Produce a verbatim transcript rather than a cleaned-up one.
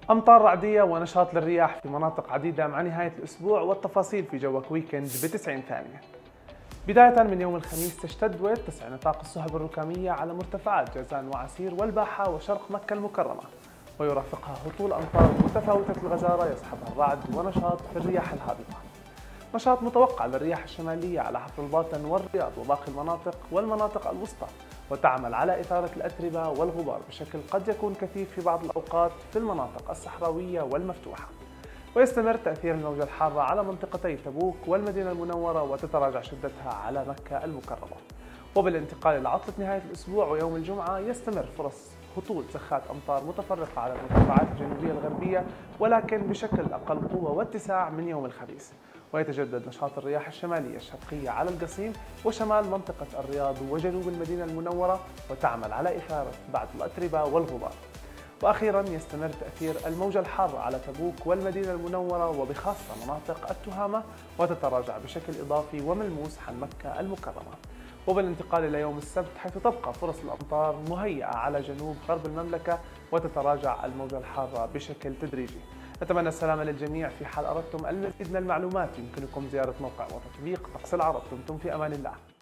أمطار رعدية ونشاط للرياح في مناطق عديدة مع نهاية الأسبوع، والتفاصيل في جوك ويكند ب تسعين ثانية. بداية من يوم الخميس تشتد ويتسع نطاق السحب الركامية على مرتفعات جازان وعسير والباحة وشرق مكة المكرمة، ويرافقها هطول أمطار متفاوتة الغزارة يصحبها الرعد ونشاط في الرياح الهابطة. نشاط متوقع للرياح الشمالية على حفر الباطن والرياض وباقي المناطق والمناطق الوسطى، وتعمل على إثارة الأتربة والغبار بشكل قد يكون كثيف في بعض الأوقات في المناطق الصحراوية والمفتوحة. ويستمر تأثير الموجة الحارة على منطقتي تبوك والمدينة المنورة، وتتراجع شدتها على مكة المكرمة. وبالانتقال إلى عطلة نهاية الأسبوع ويوم الجمعة يستمر فرص هطول زخات أمطار متفرقة على المرتفعات الجنوبية الغربية، ولكن بشكل أقل قوة واتساع من يوم الخميس. ويتجدد نشاط الرياح الشمالية الشرقية على القصيم وشمال منطقة الرياض وجنوب المدينة المنورة، وتعمل على إثارة بعض الأتربة والغبار. وأخيرا يستمر تأثير الموجة الحارة على تبوك والمدينة المنورة وبخاصة مناطق التهامة، وتتراجع بشكل إضافي وملموس عن مكة المكرمة. وبالانتقال إلى يوم السبت، حيث تبقى فرص الأمطار مهيئة على جنوب غرب المملكة، وتتراجع الموجة الحارة بشكل تدريجي. نتمنى السلامة للجميع. في حال أردتم المزيد من المعلومات يمكنكم زيارة موقع وتطبيق طقس العرب. دمتم في أمان الله.